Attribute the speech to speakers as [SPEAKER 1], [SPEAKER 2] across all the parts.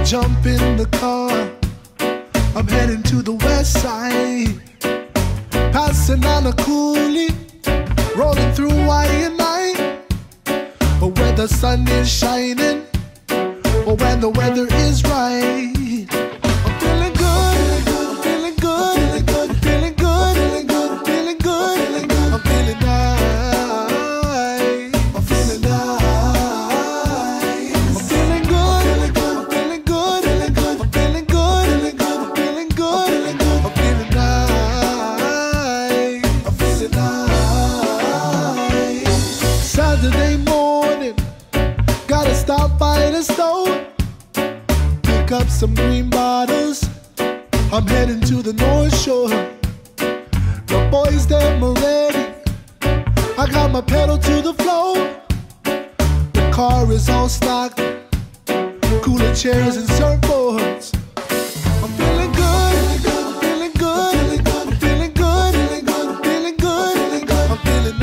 [SPEAKER 1] Jump in the car, I'm heading to the west side. Passing on a coolie, rolling through Y&I. But where the sun is shining, or when the weather is right, I'm feeling good, feeling good, feeling good, feeling good, feeling good, feeling good, feeling good. I'm feeling nice, I'm feeling nice. I'm feeling good, feeling good, feeling good, feeling good, I'm feeling good, feeling good, feeling good, feeling good. I'm feeling nice, I'm feeling nice. Saturday morning, gotta stop by the store, pick up some green bottles. I'm heading to the North Shore. The boys, them are ready. I got my pedal to the floor. The car is all stocked, cooler chairs and surfboards. I'm feeling good, feeling good, feeling good, feeling good, feeling good, feeling good, feeling good. I'm feeling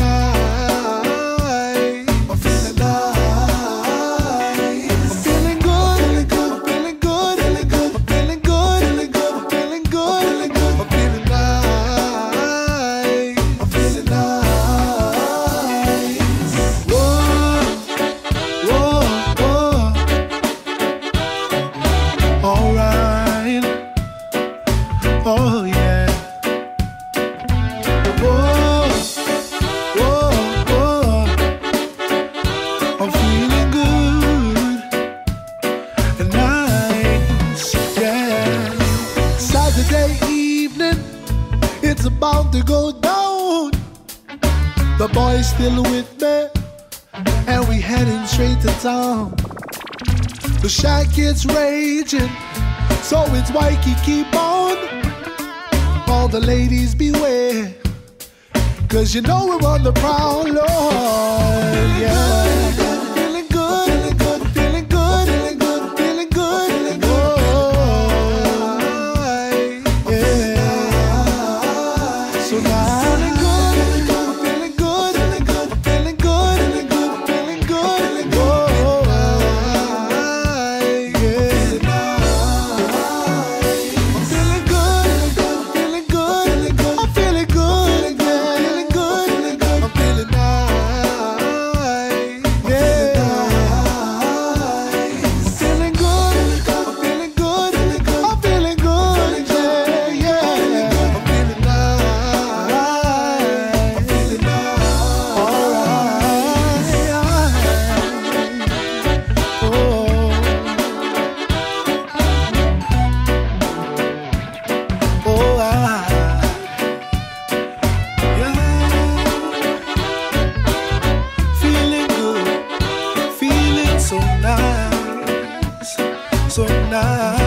[SPEAKER 1] nice, I'm feeling nice. I'm feeling good, feeling good, feeling good, feeling good. I'm feeling good, feeling good, feeling good, feeling good. I'm feeling nice, I'm feeling nice. Whoa, whoa, whoa. All right, oh yeah. Whoa, whoa, whoa. I'm feeling good and nice, yeah. Saturday evening, it's about to go down. The boys still with me, and we heading straight to town. The shack gets raging, so it's Waikiki on. All the ladies beware, 'cause you know we're on the prowl, Lord, yeah. Feeling good, feeling good, feeling good, feeling good, feeling good, feeling good. Yeah. So now feeling good, feeling good, feeling good, feeling good, feeling good, feeling good, feeling good, feeling good. So nice, so nice.